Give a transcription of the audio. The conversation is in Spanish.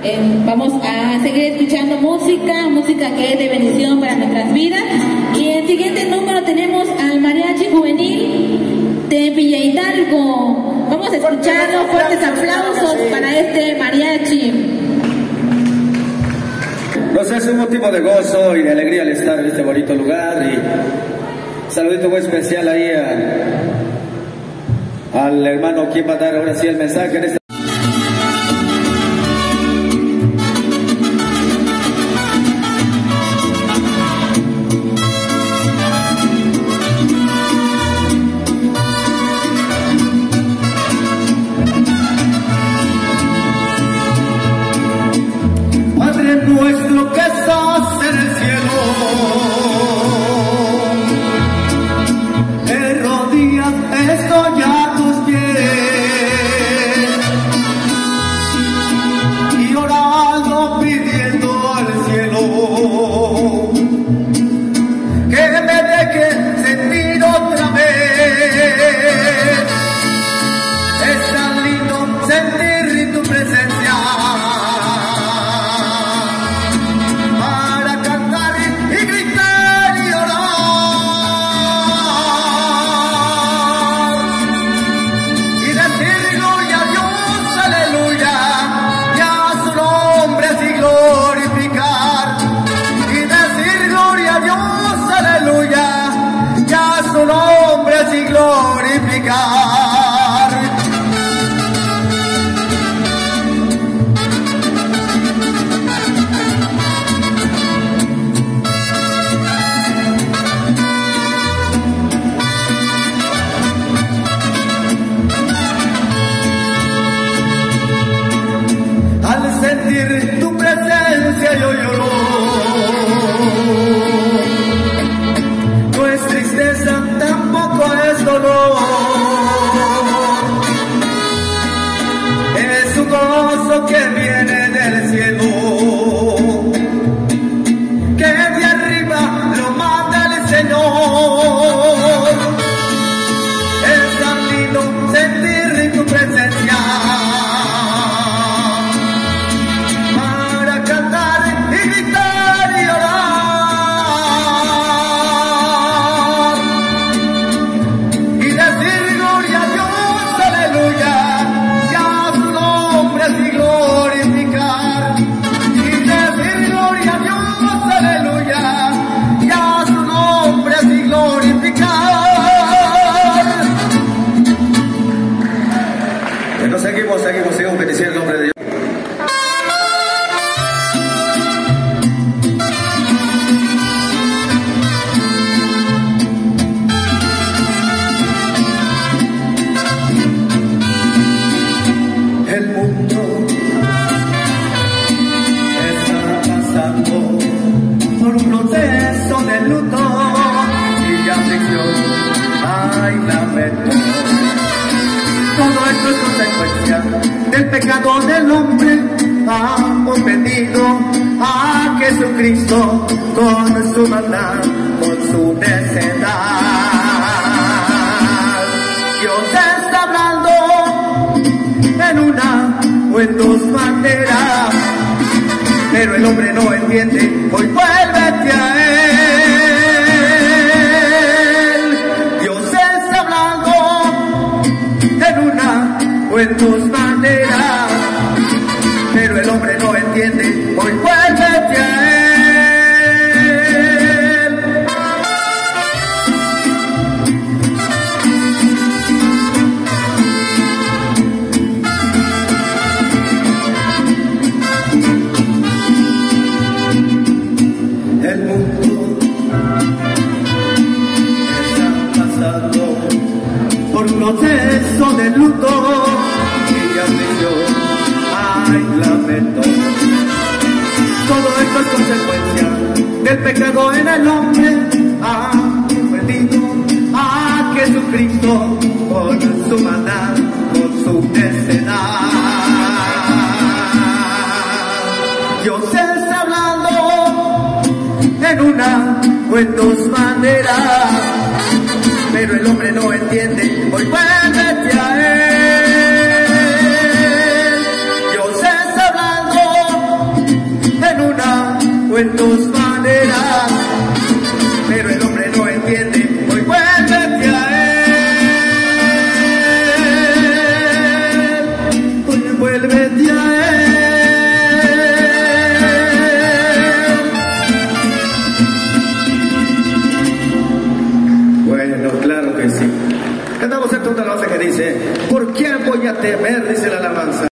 Vamos a seguir escuchando música que es de bendición para nuestras vidas. Y en el siguiente número tenemos al Mariachi Juvenil de Villa Hidalgo. Vamos a escucharlo, fuertes aplausos para este mariachi. Nos hace un motivo de gozo y de alegría al estar en este bonito lugar. Y saludito muy especial ahí al hermano quien va a dar ahora sí el mensaje en este. Nuestro que estás en el cielo, de rodillas estoy a tus pies y orando pidiendo al cielo que me deje sentir otra vez. Es tan lindo sentir tu presencia. Su nombre y glorificar. Al sentir tu presencia yo lloro. No es tristeza, tampoco es dolor. Es un gozo que viene del cielo, que de arriba lo manda el Señor. Es tan lindo sentir tu presencia para cantar y gritar y orar. Seguimos bendiciendo el nombre de Dios. El mundo está pasando por un proceso de luto y de aflicción. Hay lamento. Todo esto es consecuencia del pecado del hombre. Ha ofendido a Jesucristo con su maldad, con su necedad. Dios está hablando en una o en dos maneras, pero el hombre no entiende. Hoy vuélvete a Él. Dios está hablando en una o en dos maneras, pero el hombre no entiende. Hoy vuélvete a Él. El mundo está pasando por un proceso de luto y aflicción. Hay lamento. Todo esto es consecuencia del pecado en el hombre. Ha ofendido a Jesucristo con su maldad, con su necedad. Dios está hablando en una o en dos maneras, pero el hombre no entiende. Hoy vuélvete a Él. Dios está hablando o en tus maneras, pero el hombre no entiende, hoy vuélvete a él, hoy vuélvete a él. Bueno, claro que sí. Cantamos el tono de la alabanza que dice, ¿por quién voy a temer? Dice la alabanza.